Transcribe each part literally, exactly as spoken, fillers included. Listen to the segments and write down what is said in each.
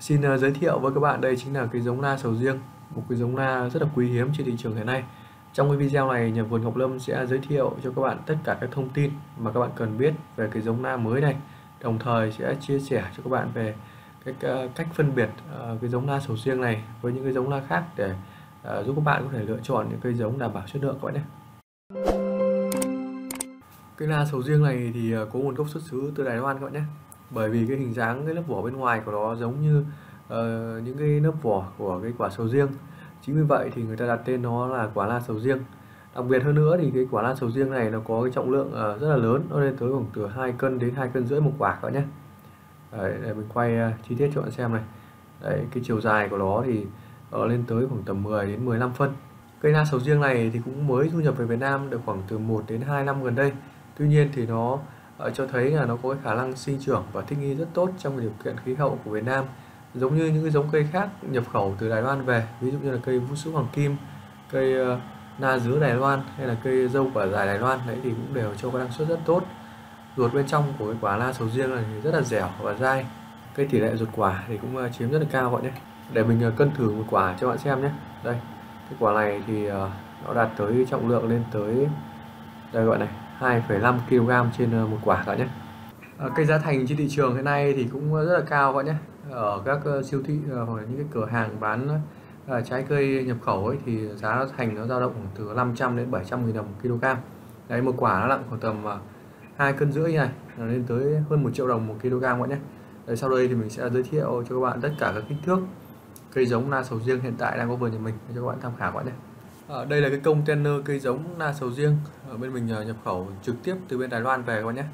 Xin ờ, giới thiệu với các bạn, đây chính là cái giống na sầu riêng, một cái giống na rất là quý hiếm trên thị trường hiện nay. Trong cái video này, nhà vườn Ngọc Lâm sẽ giới thiệu cho các bạn tất cả các thông tin mà các bạn cần biết về cái giống na mới này. Đồng thời sẽ chia sẻ cho các bạn về cái ờ, cách phân biệt ờ, cái giống na sầu riêng này với những cái giống na khác để ờ, giúp các bạn có thể lựa chọn những cây giống đảm bảo chất lượng các bạn nhé. Cái na sầu riêng này thì ờ, có nguồn gốc xuất xứ từ Đài Loan các bạn nhé. Bởi vì cái hình dáng, cái lớp vỏ bên ngoài của nó giống như uh, những cái lớp vỏ của cái quả sầu riêng. Chính vì vậy thì người ta đặt tên nó là quả na sầu riêng. Đặc biệt hơn nữa thì cái quả na sầu riêng này nó có cái trọng lượng uh, rất là lớn, nó lên tới khoảng từ hai cân đến hai cân rưỡi một quả các bạn nhé. Đấy, để mình quay uh, chi tiết cho bạn xem này. Đấy, cái chiều dài của nó thì uh, lên tới khoảng tầm mười đến mười lăm phân. Cây na sầu riêng này thì cũng mới du nhập về Việt Nam được khoảng từ một đến hai năm gần đây. Tuy nhiên thì nó Ở cho thấy là nó có cái khả năng sinh trưởng và thích nghi rất tốt trong điều kiện khí hậu của Việt Nam, giống như những cái giống cây khác nhập khẩu từ Đài Loan về, ví dụ như là cây vũ sứ hoàng kim, cây uh, na dứa Đài Loan hay là cây dâu quả dài Đài Loan đấy, thì cũng đều cho cái năng suất rất tốt. Ruột bên trong của cái quả na sầu riêng này thì rất là dẻo và dai, cái tỷ lệ ruột quả thì cũng uh, chiếm rất là cao các bạn nhé. Để mình uh, cân thử một quả cho bạn xem nhé. Đây, cái quả này thì uh, nó đạt tới trọng lượng lên tới đây gọi này hai phẩy năm ki lô gam trên một quả các bạn nhé. À, cây giá thành trên thị trường hiện nay thì cũng rất là cao các bạn nhé. Ở các uh, siêu thị uh, hoặc là những cái cửa hàng bán uh, trái cây nhập khẩu ấy thì giá thành nó dao động khoảng từ năm trăm đến bảy trăm nghìn đồng một kg. Đấy, một quả nó nặng khoảng tầm uh, hai cân rưỡi này, là lên tới hơn một triệu đồng một kg các bạn nhé. Đấy, sau đây thì mình sẽ giới thiệu cho các bạn tất cả các kích thước cây giống na sầu riêng hiện tại đang có vườn nhà mình để cho các bạn tham khảo các bạn nhé. À, đây là cái container cây giống na sầu riêng ở bên mình uh, nhập khẩu trực tiếp từ bên Đài Loan về các bạn nhé.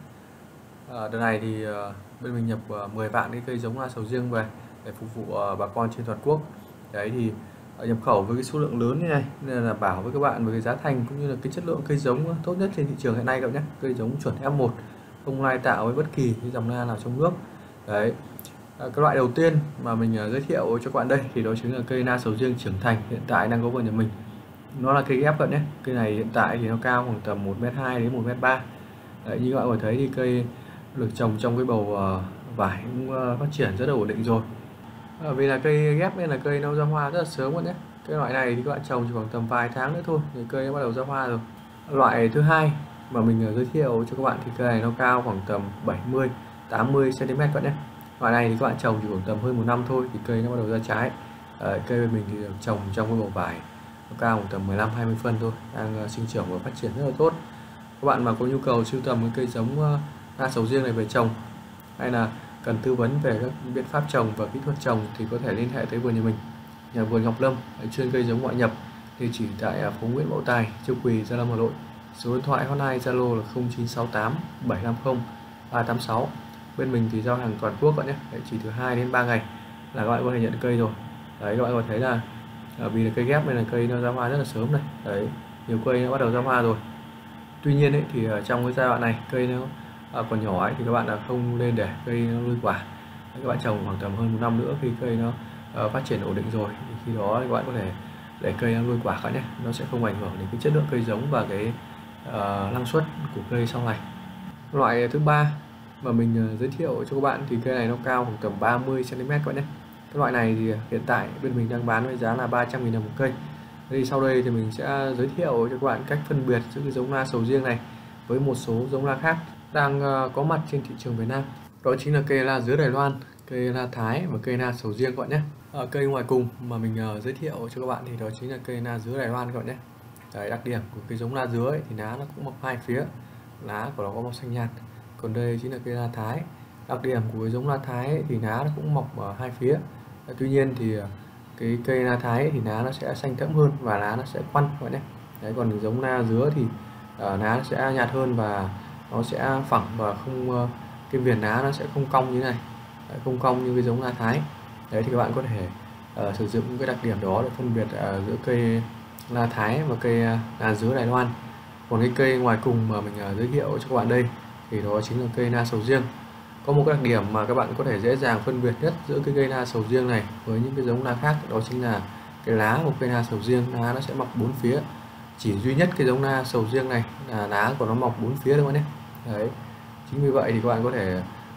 À, đợt này thì uh, bên mình nhập uh, mười vạn cái cây giống na sầu riêng về để phục vụ uh, bà con trên toàn quốc. Đấy thì uh, nhập khẩu với cái số lượng lớn như này nên là bảo với các bạn về cái giá thành cũng như là cái chất lượng cây giống tốt nhất trên thị trường hiện nay các bạn nhé. Cây giống chuẩn F một, không lai tạo với bất kỳ cái dòng na nào trong nước. Đấy. À, cái loại đầu tiên mà mình uh, giới thiệu cho các bạn đây thì đó chính là cây na sầu riêng trưởng thành hiện tại đang có vườn nhà mình. Nó là cây ghép các bạn nhé. Cây này hiện tại thì nó cao khoảng tầm một mét hai đến một mét ba. Đấy, như các bạn có thấy thì cây được trồng trong cái bầu uh, vải cũng uh, phát triển rất là ổn định rồi. À, vì là cây ghép nên là cây nó ra hoa rất là sớm các bạn nhé. Cái loại này thì các bạn trồng chỉ khoảng tầm vài tháng nữa thôi thì cây nó bắt đầu ra hoa rồi. Loại thứ hai mà mình uh, giới thiệu cho các bạn thì cây này nó cao khoảng tầm bảy mươi tám mươi xăng ti mét các bạn nhé. Loại này thì các bạn trồng chỉ khoảng tầm hơn một năm thôi thì cây nó bắt đầu ra trái. À, cây bên mình thì được trồng trong cái bầu vải nó cao khoảng tầm mười lăm hai mươi phân thôi, đang uh, sinh trưởng và phát triển rất là tốt. Các bạn mà có nhu cầu sưu tầm cái cây giống uh, na sầu riêng này về trồng hay là cần tư vấn về các biện pháp trồng và kỹ thuật trồng thì có thể liên hệ tới vườn nhà mình, nhà vườn Ngọc Lâm, chuyên cây giống ngoại nhập, địa chỉ tại uh, phố Nguyễn Mậu Tài, Châu Quỳ, Gia Lâm, Hà Nội. Số điện thoại hotline Zalo là không chín sáu tám bảy năm không ba tám sáu. Bên mình thì giao hàng toàn quốc các bạn nhé, chỉ từ hai đến ba ngày là các bạn có thể nhận cây rồi. Đấy, các bạn có thấy là À, vì là cây ghép nên là cây nó ra hoa rất là sớm này. Đấy, nhiều cây nó bắt đầu ra hoa rồi. Tuy nhiên ấy, thì ở trong cái giai đoạn này cây nó à, còn nhỏ ấy, thì các bạn là không nên để cây nó nuôi quả. Đấy, các bạn trồng khoảng tầm hơn một năm nữa khi cây nó uh, phát triển ổn định rồi thì khi đó các bạn có thể để cây nó nuôi quả cả nhé. Nó sẽ không ảnh hưởng đến cái chất lượng cây giống và cái uh, năng suất của cây sau này. Loại thứ ba mà mình uh, giới thiệu cho các bạn thì cây này nó cao khoảng tầm ba mươi xăng ti mét các bạn nhé. Cái loại này thì hiện tại bên mình đang bán với giá là ba trăm nghìn đồng một cây. Thì sau đây thì mình sẽ giới thiệu cho các bạn cách phân biệt giữa cái giống na sầu riêng này với một số giống na khác đang có mặt trên thị trường Việt Nam. Đó chính là cây na dứa Đài Loan, cây na Thái và cây na sầu riêng các bạn nhé. Ở cây ngoài cùng mà mình giới thiệu cho các bạn thì đó chính là cây na dứa Đài Loan các bạn nhé. Đấy, đặc điểm của cái giống na dứa ấy, thì lá nó cũng mọc hai phía, lá của nó có màu xanh nhạt. Còn đây chính là cây na Thái. Đặc điểm của cái giống na Thái ấy, thì lá nó cũng mọc ở hai phía. Tuy nhiên thì cái cây na Thái thì lá nó sẽ xanh thẫm hơn và lá nó sẽ quăn các bạn nhé. Đấy, còn giống na dứa thì uh, lá nó sẽ nhạt hơn và nó sẽ phẳng và không uh, cái viền lá nó sẽ không cong như thế này. Đấy, không cong như cái giống na Thái. Đấy thì các bạn có thể uh, sử dụng cái đặc điểm đó để phân biệt uh, giữa cây na Thái và cây uh, na dứa Đài Loan. Còn cái cây ngoài cùng mà mình uh, giới thiệu cho các bạn đây thì đó chính là cây na sầu riêng. Có một cái đặc điểm mà các bạn có thể dễ dàng phân biệt nhất giữa cái cây na sầu riêng này với những cái giống na khác, đó chính là cái lá của cây na sầu riêng, lá nó sẽ mọc bốn phía. Chỉ duy nhất cái giống na sầu riêng này là lá của nó mọc bốn phía thôi nhé. Đấy, chính vì vậy thì các bạn có thể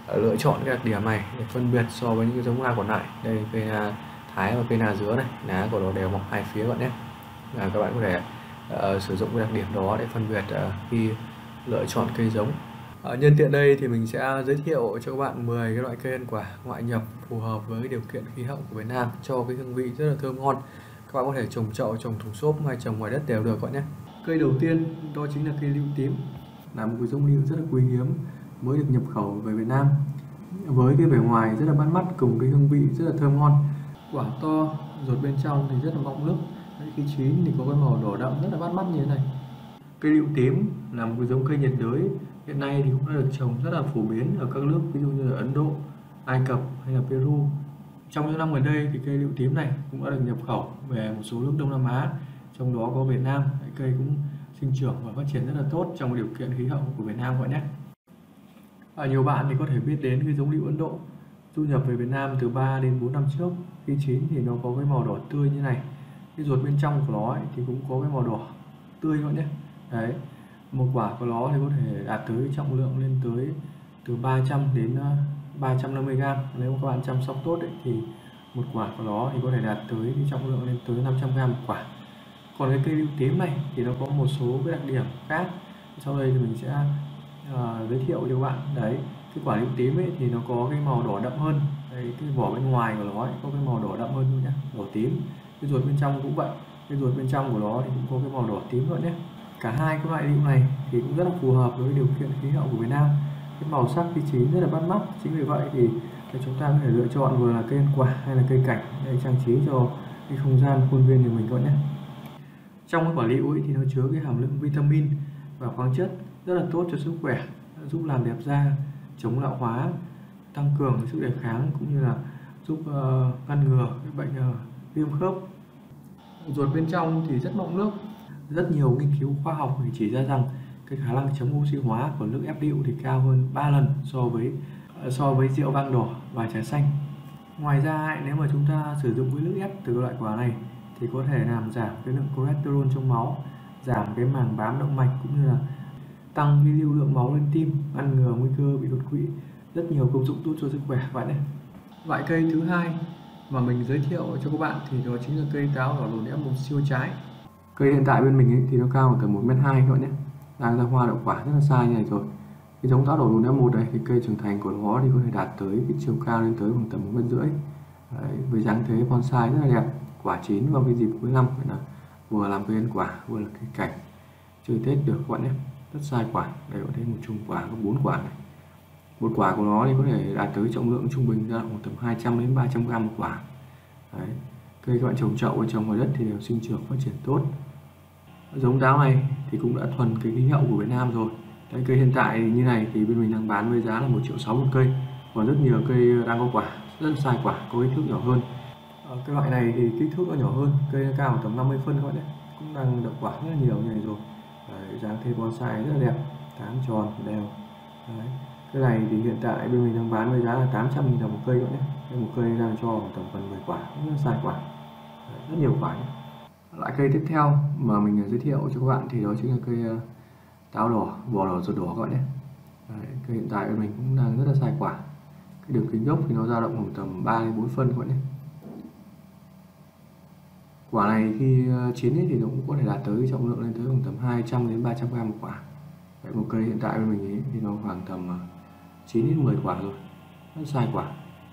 lựa chọn cái đặc điểm này để phân biệt so với những cái giống na còn lại. Đây cây na Thái và cây na dứa này, lá của nó đều mọc hai phía các bạn nhé. Và các bạn có thể uh, sử dụng cái đặc điểm đó để phân biệt uh, khi lựa chọn cây giống. Uh, nhân tiện đây thì mình sẽ giới thiệu cho các bạn mười cái loại cây ăn quả ngoại nhập phù hợp với điều kiện khí hậu của Việt Nam, cho cái hương vị rất là thơm ngon. Các bạn có thể trồng chậu, trồng thùng xốp hay trồng ngoài đất đều được các bạn nhé. Cây đầu tiên đó chính là cây lựu tím, là một cái giống lựu rất là quý hiếm mới được nhập khẩu về Việt Nam, với cái vẻ ngoài rất là bắt mắt cùng cái hương vị rất là thơm ngon. Quả to, ruột bên trong thì rất là mọng nước, khi chín thì có cái màu đỏ đậm rất là bắt mắt như thế này. Cây lựu tím là một cái giống cây nhiệt đới, hiện nay thì cũng đã được trồng rất là phổ biến ở các nước ví dụ như là Ấn Độ, Ai Cập hay là Peru. Trong những năm gần đây thì cây lựu tím này cũng đã được nhập khẩu về một số nước Đông Nam Á, trong đó có Việt Nam. Cây cũng sinh trưởng và phát triển rất là tốt trong điều kiện khí hậu của Việt Nam các bạn nhé. À, nhiều bạn thì có thể biết đến cái giống lựu Ấn Độ du nhập về Việt Nam từ ba đến bốn năm trước. Khi chín thì nó có cái màu đỏ tươi như này, cái ruột bên trong của nó ấy, thì cũng có cái màu đỏ tươi các bạn nhé. Đấy, một quả của nó thì có thể đạt tới trọng lượng lên tới từ ba trăm đến ba trăm năm mươi gram. Nếu các bạn chăm sóc tốt ấy, thì một quả của nó thì có thể đạt tới cái trọng lượng lên tới năm trăm gram một quả. Còn cái cây lựu tím này thì nó có một số cái đặc điểm khác, sau đây thì mình sẽ uh, giới thiệu cho các bạn. Đấy, cái quả lựu tím ấy thì nó có cái màu đỏ đậm hơn. Đấy, cái vỏ bên ngoài của nó ấy, có cái màu đỏ đậm hơn nhé, đỏ tím. Cái ruột bên trong cũng vậy, cái ruột bên trong của nó thì cũng có cái màu đỏ tím nữa nhé. Cả hai cái loại lựu này thì cũng rất là phù hợp với điều kiện khí hậu của Việt Nam. Cái màu sắc khi chín rất là bắt mắt, chính vì vậy thì chúng ta có thể lựa chọn vừa là cây ăn quả hay là cây cảnh để trang trí cho cái không gian khuôn viên của mình các bạn nhé. Trong cái quả lựu ấy thì nó chứa cái hàm lượng vitamin và khoáng chất rất là tốt cho sức khỏe, giúp làm đẹp da, chống lão hóa, tăng cường sức đề kháng, cũng như là giúp uh, ngăn ngừa cái bệnh uh, viêm khớp. Ruột bên trong thì rất mọng nước. Rất nhiều nghiên cứu khoa học thì chỉ ra rằng cái khả năng chống oxy hóa của nước ép lựu thì cao hơn ba lần so với so với rượu vang đỏ và trà xanh. Ngoài ra nếu mà chúng ta sử dụng cái nước ép từ loại quả này thì có thể làm giảm cái lượng cholesterol trong máu, giảm cái màng bám động mạch, cũng như là tăng cái lưu lượng máu lên tim, ngăn ngừa nguy cơ bị đột quỵ. Rất nhiều công dụng tốt cho sức khỏe các bạn nhé. Loại cây thứ hai mà mình giới thiệu cho các bạn thì đó chính là cây táo đỏ lùn ép một siêu trái. Cây hiện tại bên mình ấy thì nó cao từ một mét hai các bạn nhé, đang ra hoa đậu quả rất là sai như này rồi. Cái giống táo đỏ lùn ép một đây thì cây trưởng thành của nó thì có thể đạt tới cái chiều cao lên tới khoảng tầm một mét rưỡi. Đấy, với dáng thế bonsai rất là đẹp. Quả chín vào cái dịp cuối năm là vừa làm cây ăn quả vừa là cây cảnh chơi Tết được các bạn nhé. Rất sai quả. Đây có thấy một chùm quả có bốn quả này. Một quả của nó thì có thể đạt tới trọng lượng trung bình ra khoảng tầm hai trăm đến ba trăm gram một quả. Đấy. Cây các bạn trồng chậu và trồng ngoài đất thì đều sinh trưởng phát triển tốt. Giống táo này thì cũng đã thuần cái khí hậu của Việt Nam rồi. Đấy, cây hiện tại như này thì bên mình đang bán với giá là một triệu sáu một cây. Còn rất nhiều cây đang có quả rất là sai quả, có kích thước nhỏ hơn. À, cái loại này thì kích thước nó nhỏ hơn, cây nó cao tầm năm mươi phân các bạn nhé, cũng đang đậu quả rất là nhiều như này rồi. Đấy, dáng thế bonsai rất là đẹp, tán tròn đều. Đấy. Cái này thì hiện tại bên mình đang bán với giá là tám trăm nghìn đồng một cây các bạn nhé. Một cây đang cho tầm gần mười quả, rất là sai quả. Đấy, rất nhiều quả nhé. Loại cây tiếp theo mà mình giới thiệu cho các bạn thì đó chính là cây uh, táo đỏ, vỏ đỏ ruột đỏ các bạn nhé. Đấy, cây hiện tại bên mình cũng đang rất là sai quả. Cái đường kính gốc thì nó dao động khoảng tầm ba đến bốn phân các bạn nhé. Quả này khi chín ấy thì nó cũng có thể đạt tới trọng lượng lên tới khoảng tầm hai trăm đến ba trăm gram một quả. Vậy một cây hiện tại bên mình ấy thì nó khoảng tầm chín đến mười quả rồi, rất sai quả.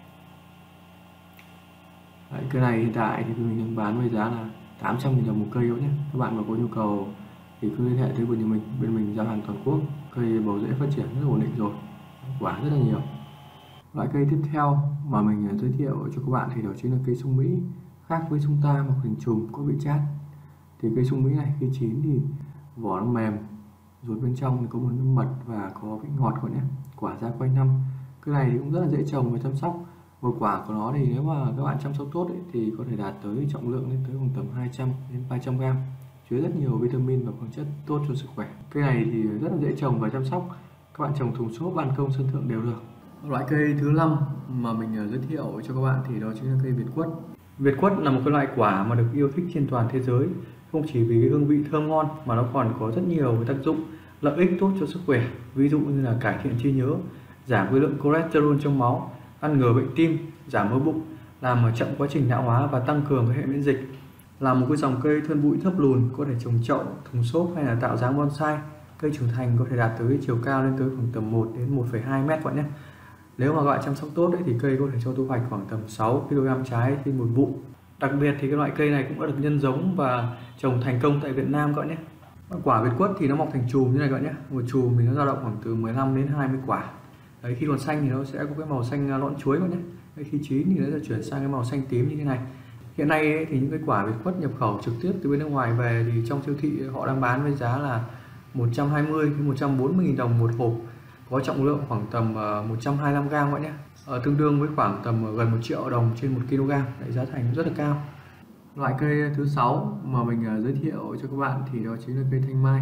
Đấy, cây này hiện tại thì mình đang bán với giá là tám trăm nghìn đồng một cây nhé. Các bạn mà có nhu cầu thì cứ liên hệ tới bên mình, bên mình giao hàng toàn quốc. Cây bầu rễ phát triển rất ổn định rồi, quả rất là nhiều. Loại cây tiếp theo mà mình giới thiệu cho các bạn thì đó chính là cây sung Mỹ. Khác với sung ta mọc hình chùm có vị chát, thì cây sung Mỹ này khi chín thì vỏ nó mềm, ruột bên trong thì có một nước mật và có vị ngọt các bạn nhé. Quả ra quanh năm. Cái này thì cũng rất là dễ trồng và chăm sóc. Một quả của nó thì nếu mà các bạn chăm sóc tốt ấy, thì có thể đạt tới trọng lượng lên tới khoảng tầm hai trăm đến ba trăm gram, chứa rất nhiều vitamin và khoáng chất tốt cho sức khỏe. Cây này thì rất là dễ trồng và chăm sóc. Các bạn trồng thùng xốp, ban công, sân thượng đều được. Loại cây thứ năm mà mình giới thiệu cho các bạn thì đó chính là cây Việt quất. Việt quất là một cái loại quả mà được yêu thích trên toàn thế giới, không chỉ vì cái hương vị thơm ngon mà nó còn có rất nhiều tác dụng lợi ích tốt cho sức khỏe, ví dụ như là cải thiện trí nhớ, giảm cái lượng cholesterol trong máu, ngăn ngừa bệnh tim, giảm mỡ bụng, làm chậm quá trình lão hóa và tăng cường cái hệ miễn dịch. Là một cái dòng cây thân bụi thấp lùn, có thể trồng chậu, thùng xốp hay là tạo dáng bonsai. Cây trưởng thành có thể đạt tới chiều cao lên tới khoảng tầm một đến một phẩy hai mét các bạn nhé. Nếu mà các bạn chăm sóc tốt đấy thì cây có thể cho thu hoạch khoảng tầm sáu ki lô gam trái trên một vụ. Đặc biệt thì cái loại cây này cũng đã được nhân giống và trồng thành công tại Việt Nam các bạn nhé. Quả Việt quất thì nó mọc thành chùm như này các bạn nhé. Một chùm thì nó dao động khoảng từ mười lăm đến hai mươi quả. Đấy, khi còn xanh thì nó sẽ có cái màu xanh lọn chuối các bạn nhé. Đấy, khi chín thì nó sẽ chuyển sang cái màu xanh tím như thế này. Hiện nay ấy, thì những cái quả Việt quất nhập khẩu trực tiếp từ bên nước ngoài về thì trong siêu thị họ đang bán với giá là một trăm hai mươi đến một trăm bốn mươi nghìn đồng một hộp, có trọng lượng khoảng tầm một trăm hai mươi lăm gam các bạn nhé, ờ, tương đương với khoảng tầm gần một triệu đồng trên một ki lô gam. Đấy, giá thành rất là cao. Loại cây thứ sáu mà mình giới thiệu cho các bạn thì đó chính là cây thanh mai.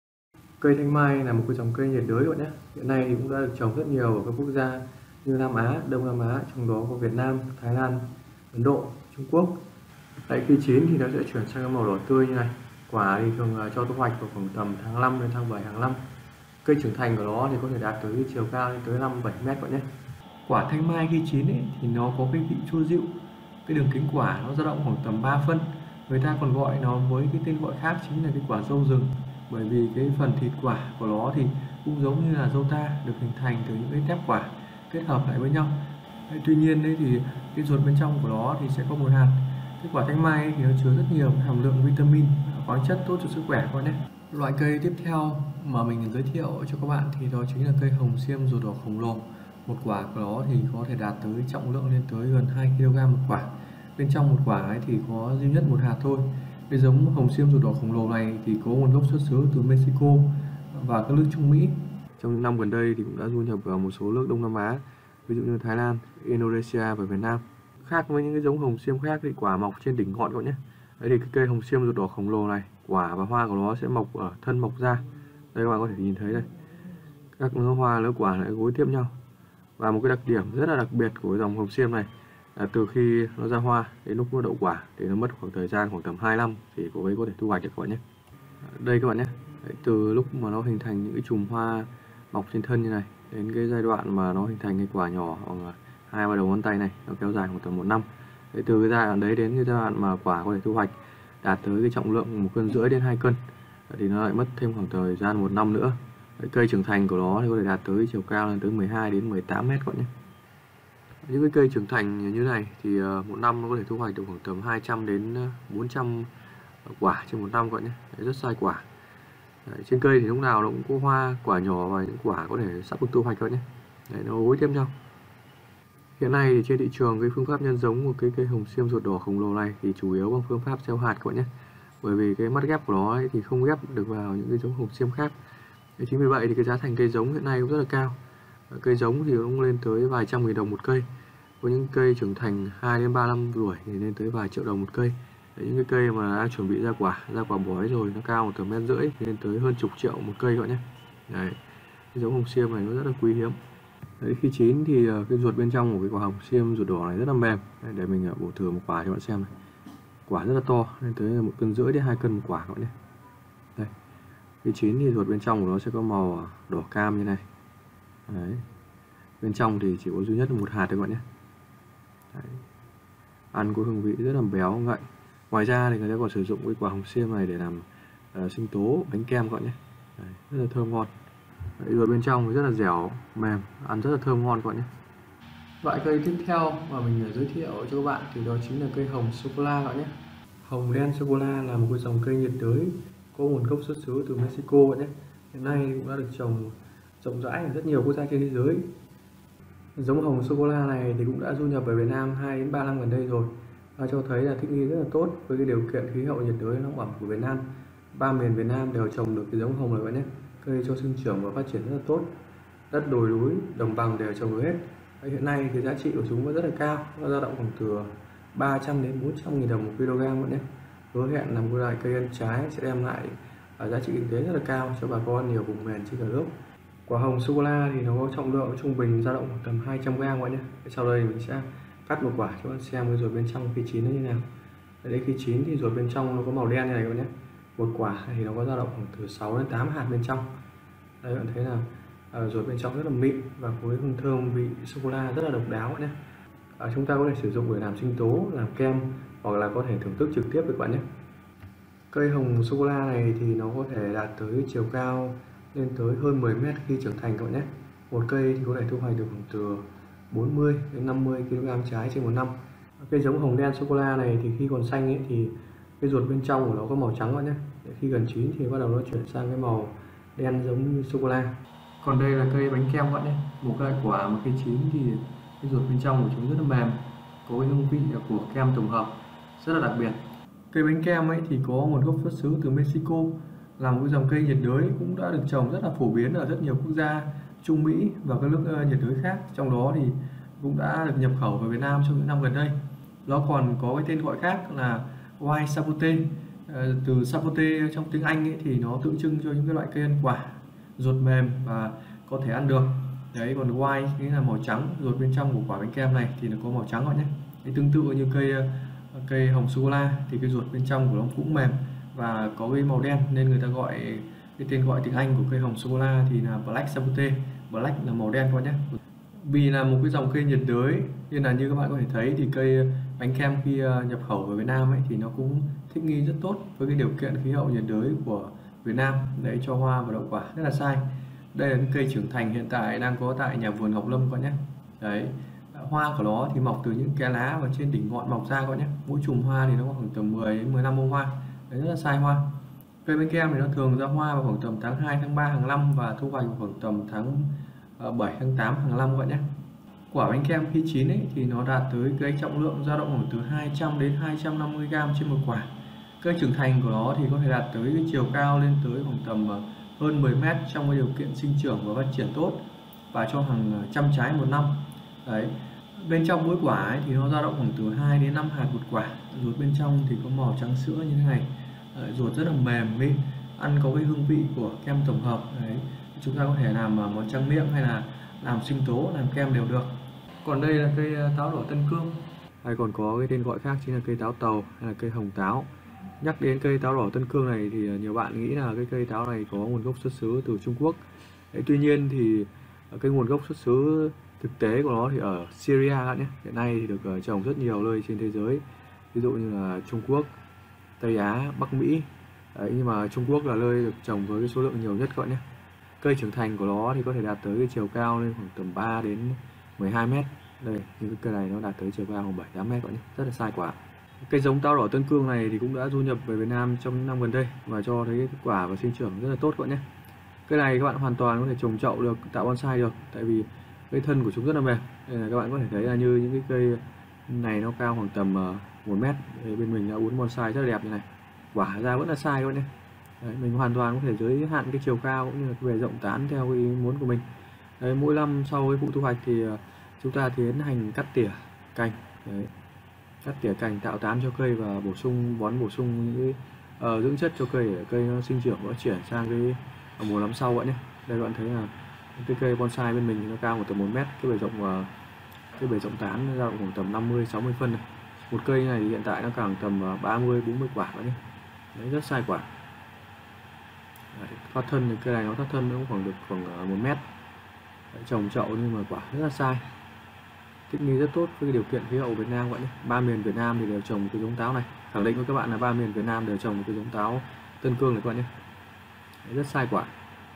Cây thanh mai là một cái dòng cây nhiệt đới các bạn nhé. Hiện nay thì cũng đã được trồng rất nhiều ở các quốc gia như Nam Á, Đông Nam Á, trong đó có Việt Nam, Thái Lan, Ấn Độ, Trung Quốc. Tại khi chín thì nó sẽ chuyển sang cái màu đỏ tươi như này. Quả thì thường cho thu hoạch vào khoảng tầm tháng năm đến tháng bảy hàng năm. Cây trưởng thành của nó thì có thể đạt tới chiều cao lên tới năm bảy mét các bạn nhé. Quả thanh mai khi chín ấy, thì nó có cái vị chua dịu. Cái đường kính quả nó dao động khoảng tầm ba phân. Người ta còn gọi nó với cái tên gọi khác chính là cái quả dâu rừng, bởi vì cái phần thịt quả của nó thì cũng giống như là dâu ta, được hình thành từ những cái tép quả kết hợp lại với nhau. Tuy nhiên đấy thì cái ruột bên trong của nó thì sẽ có một hạt. Cái quả thanh mai thì nó chứa rất nhiều hàm lượng vitamin, khoáng chất tốt cho sức khỏe các bạn nhé. Loại cây tiếp theo mà mình giới thiệu cho các bạn thì đó chính là cây hồng xiêm ruột đỏ khổng lồ. Một quả của nó thì có thể đạt tới trọng lượng lên tới gần hai ki lô gam một quả. Bên trong một quả ấy thì có duy nhất một hạt thôi. Cái giống hồng xiêm ruột đỏ khổng lồ này thì có nguồn gốc xuất xứ từ Mexico và các nước Trung Mỹ. Trong những năm gần đây thì cũng đã du nhập vào một số nước Đông Nam Á, ví dụ như Thái Lan, Indonesia và Việt Nam. Khác với những cái giống hồng xiêm khác thì quả mọc trên đỉnh ngọn các bạn nhé. Đấy thì cái cây hồng xiêm ruột đỏ khổng lồ này, quả và hoa của nó sẽ mọc ở thân mọc ra. Đây các bạn có thể nhìn thấy đây. Các lứa hoa lứa quả lại gối tiếp nhau. Và một cái đặc điểm rất là đặc biệt của dòng hồng xiêm này là từ khi nó ra hoa đến lúc nó đậu quả thì nó mất khoảng thời gian khoảng tầm hai năm thì cô ấy có thể thu hoạch được các bạn nhé. Đây các bạn nhé. Đấy, từ lúc mà nó hình thành những cái chùm hoa mọc trên thân như này đến cái giai đoạn mà nó hình thành cái quả nhỏ khoảng hai ba đầu ngón tay này, nó kéo dài khoảng tầm một năm. Đấy, từ cái giai đoạn đấy đến cái giai đoạn mà quả có thể thu hoạch đạt tới cái trọng lượng một cân rưỡi đến hai cân thì nó lại mất thêm khoảng thời gian một năm nữa. Đấy, cây trưởng thành của nó thì có thể đạt tới chiều cao lên tới mười hai đến mười tám mét các bạn nhé. Những cái cây trưởng thành như này thì một năm nó có thể thu hoạch được khoảng tầm hai trăm đến bốn trăm quả trên một năm các bạn nhé. Đấy, rất sai quả. Đấy, trên cây thì lúc nào nó cũng có hoa, quả nhỏ và những quả có thể sắp được thu hoạch các bạn nhé. Đấy, nó gối tiếp nhau. Hiện nay thì trên thị trường cái phương pháp nhân giống của cái cây hồng xiêm ruột đỏ khổng lồ này thì chủ yếu bằng phương pháp gieo hạt các bạn nhé. Bởi vì cái mắt ghép của nó ấy thì không ghép được vào những cái giống hồng xiêm khác. Thế chính vì vậy thì cái giá thành cây giống hiện nay cũng rất là cao. Cây giống thì cũng lên tới vài trăm nghìn đồng một cây. Có những cây trưởng thành hai đến ba năm tuổi thì lên tới vài triệu đồng một cây. Đấy, những cái cây mà đã chuẩn bị ra quả, ra quả bói rồi nó cao một tầm mét rưỡi thì lên tới hơn chục triệu một cây các bạn nhé. Đấy, cái giống hồng xiêm này nó rất là quý hiếm. Đấy, khi chín thì cái ruột bên trong của cái quả hồng xiêm ruột đỏ này rất là mềm. Đấy, để mình bổ thử một quả cho bạn xem này. Quả rất là to, lên tới một cân rưỡi đến hai cân một quả các bạn nhé. Đây, khi chín thì ruột bên trong của nó sẽ có màu đỏ cam như này. Đấy, bên trong thì chỉ có duy nhất một hạt thôi các bạn nhé. Đấy, ăn có hương vị rất là béo ngậy. Ngoài ra thì người ta còn sử dụng cái quả hồng xiêm này để làm uh, sinh tố bánh kem các bạn nhé. Đấy, rất là thơm ngon. Đấy, ruột bên trong rất là dẻo mềm, ăn rất là thơm ngon các bạn nhé. Loại cây tiếp theo mà mình giới thiệu cho các bạn thì đó chính là cây hồng sô cô la các bạn nhé. Hồng đen sô cô la là một cái dòng cây nhiệt đới có nguồn gốc xuất xứ từ Mexico các bạn nhé. Hiện nay cũng đã được trồng rộng rãi ở rất nhiều quốc gia trên thế giới. Giống hồng sô cô la này thì cũng đã du nhập về Việt Nam hai đến ba năm gần đây rồi, và cho thấy là thích nghi rất là tốt với cái điều kiện khí hậu nhiệt đới nóng ẩm của Việt Nam. Ba miền Việt Nam đều trồng được cái giống hồng này các bạn nhé. Cây cho sinh trưởng và phát triển rất là tốt. Đất đồi núi, đồng bằng đều trồng được hết. Hiện nay thì giá trị của chúng vẫn rất là cao, nó dao động khoảng từ ba trăm đến bốn trăm nghìn đồng một kg các bạn nhé. Hứa hẹn là một loại cây ăn trái sẽ đem lại giá trị kinh tế rất là cao cho bà con nhiều vùng miền trên cả nước. Quả hồng sô cô la thì nó có trọng lượng trung bình dao động khoảng tầm hai trăm gram các bạn nhé. Sau đây mình sẽ cắt một quả cho bạn xem cái ruột bên trong khi chín nó như nào. Đây, khi chín thì ruột bên trong nó có màu đen như này các bạn nhé. Một quả thì nó có dao động khoảng từ sáu đến tám hạt bên trong. Đây bạn thấy là À, ruột bên trong rất là mịn và có cái hương thơm vị sô cô la rất là độc đáo nhé. À, chúng ta có thể sử dụng để làm sinh tố, làm kem hoặc là có thể thưởng thức trực tiếp với các bạn nhé. Cây hồng sô cô la này thì nó có thể đạt tới chiều cao lên tới hơn mười mét khi trưởng thành các bạn nhé. Một cây thì có thể thu hoạch được khoảng từ bốn mươi đến năm mươi ki lô gam trái trên một năm. Cây giống hồng đen sô cô la này thì khi còn xanh ấy thì cái ruột bên trong của nó có màu trắng các bạn nhé. Khi gần chín thì bắt đầu nó chuyển sang cái màu đen giống như sô cô la. Còn đây là cây bánh kem các bạn nhé. Một loại quả mà khi chín thì cái ruột bên trong của chúng rất là mềm, có cái hương vị của kem tổng hợp rất là đặc biệt. Cây bánh kem ấy thì có nguồn gốc xuất xứ từ Mexico, là một cái dòng cây nhiệt đới cũng đã được trồng rất là phổ biến ở rất nhiều quốc gia Trung Mỹ và các nước nhiệt đới khác. Trong đó thì cũng đã được nhập khẩu vào Việt Nam trong những năm gần đây. Nó còn có cái tên gọi khác là White Sapote. Từ Sapote trong tiếng Anh ấy thì nó tượng trưng cho những cái loại cây ăn quả ruột mềm và có thể ăn được. Đấy, còn white nghĩa là màu trắng, ruột bên trong của quả bánh kem này thì nó có màu trắng các bạn nhé. Đấy, tương tự như cây cây hồng sô cô la thì cái ruột bên trong của nó cũng mềm và có cái màu đen, nên người ta gọi cái tên gọi tiếng Anh của cây hồng sô cô la thì là Black Sapote. Black là màu đen các bạn nhé. Vì là một cái dòng cây nhiệt đới nên là như các bạn có thể thấy thì cây bánh kem khi nhập khẩu vào Việt Nam ấy thì nó cũng thích nghi rất tốt với cái điều kiện khí hậu nhiệt đới của Việt Nam để cho hoa và đậu quả rất là sai. Đây là cái cây trưởng thành hiện tại đang có tại nhà vườn Ngọc Lâm các bạn nhé. Đấy, hoa của nó thì mọc từ những cái lá và trên đỉnh ngọn mọc ra các bạn nhé. Mỗi chùm hoa thì nó có khoảng tầm mười đến mười lăm bông hoa. Đấy, rất là sai hoa. Cây bánh kem thì nó thường ra hoa vào khoảng tầm tháng hai, tháng ba hàng năm và thu hoạch vào khoảng tầm tháng bảy, tháng tám hàng năm các bạn nhé. Quả bánh kem khi chín ấy thì nó đạt tới cái trọng lượng dao động khoảng từ hai trăm đến hai trăm năm mươi gam trên một quả. Cây trưởng thành của nó thì có thể đạt tới cái chiều cao lên tới khoảng tầm hơn mười mét trong cái điều kiện sinh trưởng và phát triển tốt và cho hàng trăm trái một năm. Đấy, bên trong mỗi quả ấy thì nó dao động khoảng từ hai đến năm hạt một quả. Ruột bên trong thì có màu trắng sữa như thế này. Đấy, ruột rất là mềm mịn, ăn có cái hương vị của kem tổng hợp. Đấy, chúng ta có thể làm món tráng miệng hay là làm sinh tố, làm kem đều được. Còn đây là cây táo đỏ Tân Cương, hay còn có cái tên gọi khác chính là cây táo tàu hay là cây hồng táo. Nhắc đến cây táo đỏ Tân Cương này thì nhiều bạn nghĩ là cái cây táo này có nguồn gốc xuất xứ từ Trung Quốc. Đấy, tuy nhiên thì cái nguồn gốc xuất xứ thực tế của nó thì ở Syria các nhé. Hiện nay thì được trồng rất nhiều nơi trên thế giới, ví dụ như là Trung Quốc, Tây Á, Bắc Mỹ. Đấy, nhưng mà Trung Quốc là nơi được trồng với cái số lượng nhiều nhất các bạn nhé. Cây trưởng thành của nó thì có thể đạt tới cái chiều cao lên khoảng tầm ba đến mười hai mét. Đây, như cái cây này nó đạt tới chiều cao khoảng bảy tám mét các bạn nhé, rất là sai quả. Cây giống táo đỏ Tân Cương này thì cũng đã du nhập về Việt Nam trong những năm gần đây và cho thấy kết quả và sinh trưởng rất là tốt các bạn nhé. Cây này các bạn hoàn toàn có thể trồng chậu được, tạo bonsai được, tại vì cái thân của chúng rất là mềm. Đây là các bạn có thể thấy là như những cái cây này nó cao khoảng tầm một mét. Đây, bên mình đã uốn bonsai rất là đẹp như này, quả ra vẫn là sai các bạn nhé. Đấy, mình hoàn toàn có thể giới hạn cái chiều cao cũng như là cái bề rộng tán theo cái ý muốn của mình. Đấy, mỗi năm sau cái vụ thu hoạch thì chúng ta tiến hành cắt tỉa cành. Đấy, cắt tỉa cành tạo tán cho cây và bổ sung bón bổ sung những cái uh, dưỡng chất cho cây để cây nó sinh trưởng nó chuyển sang cái mùa năm sau vậy nhé. Đây các bạn thấy là cái cây bonsai bên mình nó cao một tầm một mét, cái bề rộng và cái bề rộng tán nó dao động khoảng tầm năm mươi sáu mươi phân này. Một cây này hiện tại nó càng tầm ba mươi bốn mươi quả vậy nhé. Đấy, rất sai quả. Đấy, thoát thân thì cây này nó thoát thân nó cũng khoảng được khoảng một mét. Đấy, trồng chậu nhưng mà quả rất là sai, thích nghi rất tốt với cái điều kiện khí hậu Việt Nam vậy nhé. Ba miền Việt Nam thì đều trồng cái giống táo này, khẳng định với các bạn là ba miền Việt Nam đều trồng cái giống táo Tân Cương này các bạn nhé. Đấy, rất sai quả.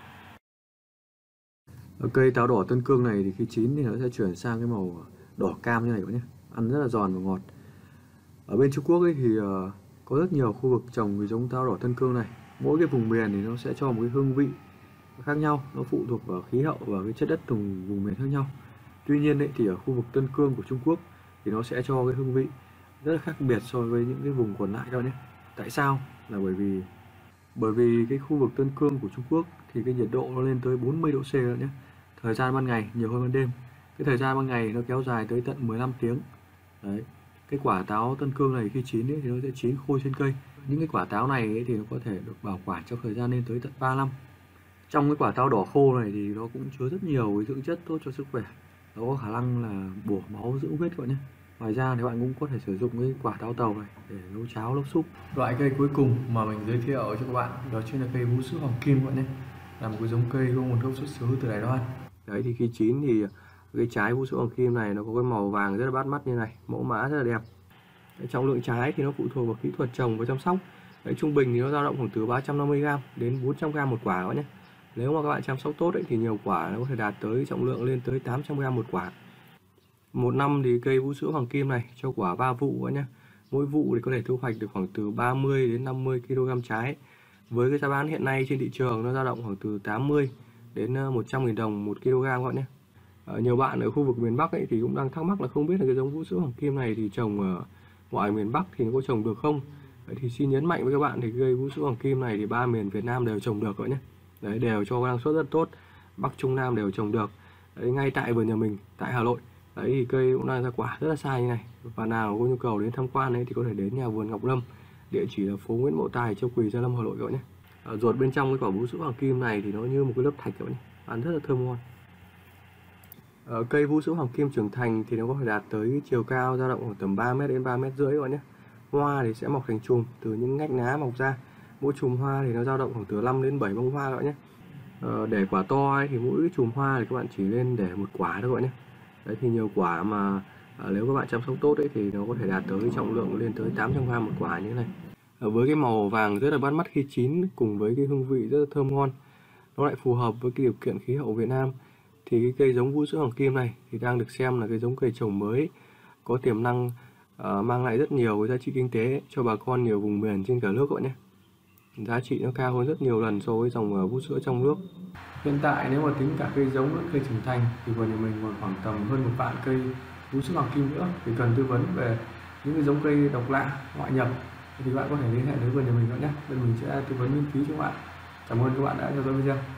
Ở cây táo đỏ Tân Cương này thì khi chín thì nó sẽ chuyển sang cái màu đỏ cam như này các bạn nhé, ăn rất là giòn và ngọt. Ở bên Trung Quốc ấy thì uh, có rất nhiều khu vực trồng cái giống táo đỏ Tân Cương này. Mỗi cái vùng miền thì nó sẽ cho một cái hương vị khác nhau, nó phụ thuộc vào khí hậu và cái chất đất từng vùng miền khác nhau. Tuy nhiên ấy, thì ở khu vực Tân Cương của Trung Quốc thì nó sẽ cho cái hương vị rất là khác biệt so với những cái vùng còn lại các bạn nhé. Tại sao? Là bởi vì bởi vì cái khu vực Tân Cương của Trung Quốc thì cái nhiệt độ nó lên tới bốn mươi độ C rồi nhé. Thời gian ban ngày nhiều hơn ban đêm. Cái thời gian ban ngày nó kéo dài tới tận mười lăm tiếng. Đấy. Cái quả táo Tân Cương này khi chín ấy, thì nó sẽ chín khô trên cây. Những cái quả táo này ấy, thì nó có thể được bảo quản trong thời gian lên tới tận ba năm. Trong cái quả táo đỏ khô này thì nó cũng chứa rất nhiều cái dưỡng chất tốt cho sức khỏe. Nó có khả năng là bổ máu dưỡng huyết các bạn nhé. Ngoài ra thì bạn cũng có thể sử dụng cái quả táo tàu này để nấu cháo, lốc súp. Loại cây cuối cùng mà mình giới thiệu cho các bạn đó chính là cây vú sữa hoàng kim các bạn nhé. là một cái giống cây có nguồn gốc xuất xứ từ Đài Loan. Đấy thì khi chín thì cái trái vũ sữa hoàng kim này nó có cái màu vàng rất là bắt mắt như này, mẫu mã rất là đẹp. Đấy, trọng lượng trái thì nó phụ thuộc vào kỹ thuật trồng và chăm sóc. Đấy, trung bình thì nó dao động khoảng từ ba trăm năm mươi gam đến bốn trăm gam một quả các bạn nhé. Nếu mà các bạn chăm sóc tốt ấy, thì nhiều quả nó có thể đạt tới trọng lượng lên tới tám trăm gam một quả. Một năm thì cây vũ sữa hoàng kim này cho quả ba vụ các bạn nhé. Mỗi vụ thì có thể thu hoạch được khoảng từ ba mươi đến năm mươi ki lô gam trái. Với cái giá bán hiện nay trên thị trường nó dao động khoảng từ tám mươi đến một trăm nghìn đồng một kg các bạn nhé. À, nhiều bạn ở khu vực miền Bắc ấy thì cũng đang thắc mắc là không biết là cái giống vũ sữa hoàng kim này thì trồng ở ngoài miền Bắc thì nó có trồng được không? Đấy, thì xin nhấn mạnh với các bạn thì cây vũ sữa hoàng kim này thì ba miền Việt Nam đều trồng được các bạn nhé. Đấy, đều cho năng suất rất tốt, Bắc Trung Nam đều trồng được. Đấy, ngay tại vườn nhà mình tại Hà Nội. Đấy thì cây cũng đang ra quả rất là xa như này. Và nào có nhu cầu đến tham quan ấy thì có thể đến nhà vườn Ngọc Lâm, địa chỉ là phố Nguyễn Mậu Tài, Châu Quỳ, Gia Lâm, Hà Nội các bạn nhé. À, ruột bên trong cái quả vũ sữa hoàng kim này thì nó như một cái lớp thạch các bạn nhé, ăn rất là thơm ngon. À, cây vũ sữa hoàng kim trưởng thành thì nó có thể đạt tới chiều cao dao động khoảng tầm ba mét đến ba mét rưỡi các bạn nhé. Hoa thì sẽ mọc thành chùm từ những ngách lá mọc ra. Mỗi chùm hoa thì nó dao động khoảng từ năm đến bảy bông hoa các bạn nhé. À, để quả to ấy, thì mỗi chùm hoa thì các bạn chỉ lên để một quả thôi các bạn nhé. Đấy thì nhiều quả mà à, nếu các bạn chăm sóc tốt ấy thì nó có thể đạt tới trọng lượng lên tới tám trăm gam một quả như thế này. À, với cái màu vàng rất là bắt mắt khi chín cùng với cái hương vị rất là thơm ngon, nó lại phù hợp với cái điều kiện khí hậu Việt Nam, thì cái cây giống vũ sữa hoàng kim này thì đang được xem là cái giống cây trồng mới có tiềm năng à, mang lại rất nhiều cái giá trị kinh tế cho bà con nhiều vùng miền trên cả nước các bạn nhé. Giá trị nó cao hơn rất nhiều lần so với dòng vũ sữa trong nước. Hiện tại nếu mà tính cả cây giống lẫn cây trưởng thành thì vườn nhà mình còn khoảng tầm hơn một vạn cây vũ sữa hoàng kim nữa. Thì cần tư vấn về những cái giống cây độc lạ, ngoại nhập thì bạn có thể liên hệ với vườn nhà mình nữa nhé. Bên mình sẽ tư vấn miễn phí cho các bạn. Cảm ơn các bạn đã theo dõi video.